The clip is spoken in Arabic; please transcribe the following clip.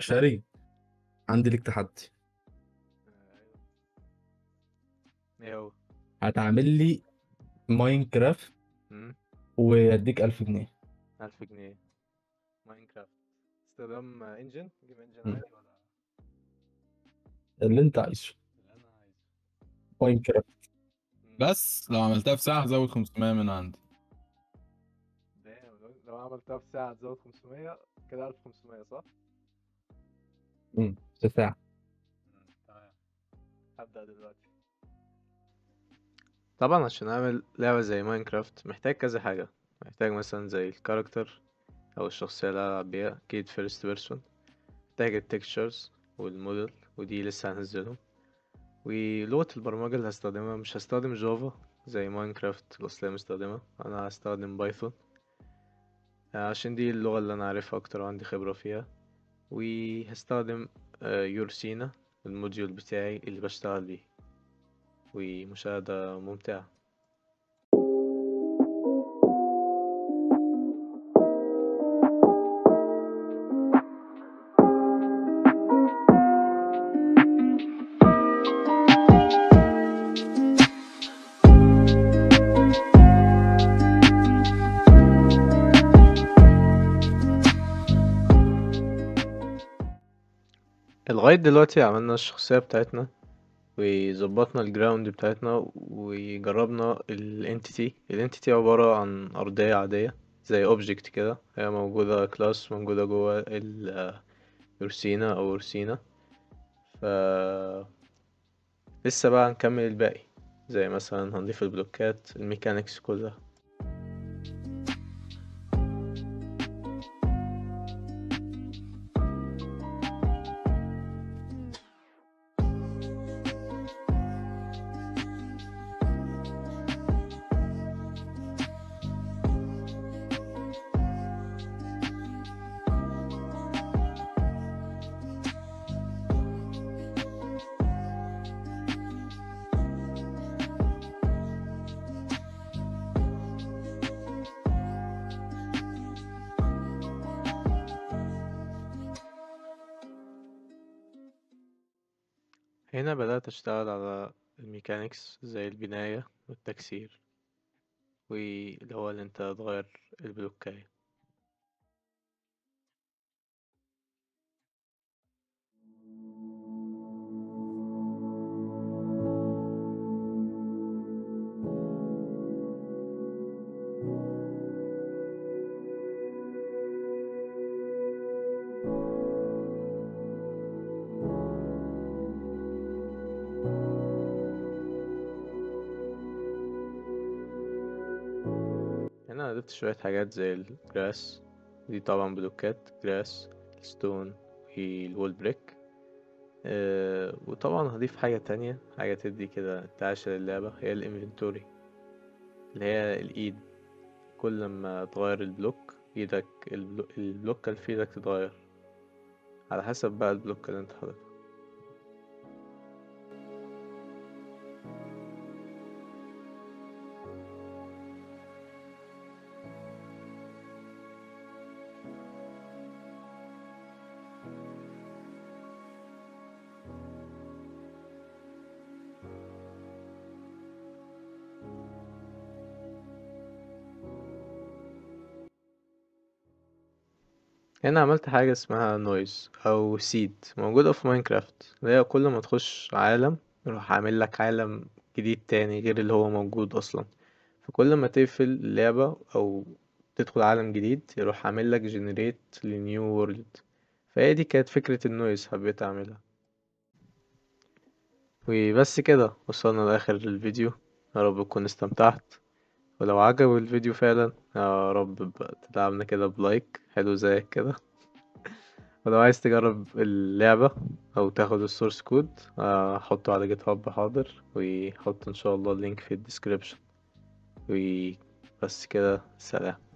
شاري، عندي ليك تحدي. ايه هو؟ هتعمل لي ماينكرافت مم. ويديك 1000 جنيه. 1000 جنيه ماينكرافت. استخدام انجن، جيم انجن مم. عادي ولا اللي انت عايزه. اللي انا عايزه؟ ماينكرافت. مم. بس لو عملتها في ساعة هزود 500 من عندي. لو عملتها في ساعة تزود 500، كده 1500 صح؟ في ساعة. تمام، هبدأ دلوقتي. طبعا عشان اعمل لعبة زي ماينكرافت محتاج كذا حاجة. محتاج مثلا زي الكاركتر او الشخصية اللي هلعب بيها، اكيد فيرست بيرسون. محتاج التكتشرز والموديل، ودي لسه هنزلهم. ولغة البرمجة اللي هستخدمها، مش هستخدم جافا زي ماينكرافت الأصلية مستخدمة، أنا هستخدم بايثون عشان دي اللغة اللي أنا عارفها أكتر وعندي خبرة فيها. وهستخدم يورسينا، الموديول بتاعي اللي بشتغل بيه. ومشاهدة ممتعة. لغاية دلوقتي عملنا الشخصية بتاعتنا، وظبطنا الجراوند بتاعتنا، وجربنا الانتيتي عبارة عن أرضية عادية زي اوبجكت كده، هي موجودة كلاس موجودة جوه اليورسينا أو يورسينا. ف لسه بقى هنكمل الباقي، زي مثلا هنضيف البلوكات الميكانيكس كلها. هنا بدأت أشتغل على الميكانيكس زي البناية والتكسير، واللي هو اللي انت تغير البلوكاية. هنا أنا ضفت شوية حاجات زي الجراس، دي طبعا بلوكات جراس، الستون والوول بريك. وطبعا هضيف حاجة تانية، حاجة تدي كده انتعاشة للعبة، هي الانفنتوري اللي هي الإيد. كل ما تغير البلوك ايدك، البلوك اللي في ايدك تتغير على حسب بقى البلوك اللي انت حاططها. هنا عملت حاجة اسمها نويز أو سيد، موجودة في ماينكرافت، اللي هي كل ما تخش عالم يروح عامل لك عالم جديد تاني غير اللي هو موجود أصلا. فكل ما تقفل اللعبة أو تدخل عالم جديد يروح عامل لك generate لنيو وورلد. فهي دي كانت فكرة النويز، حبيت أعملها. وبس كده وصلنا لآخر الفيديو. يا رب تكون استمتعت، ولو عجب الفيديو فعلا يا رب تدعمنا كده بلايك حلو زيك كده. ولو عايز تجرب اللعبة أو تاخد السورس كود، حطه على جيت هاب حاضر، وحط إن شاء الله اللينك في الديسكريبشن. وبس كده، سلام.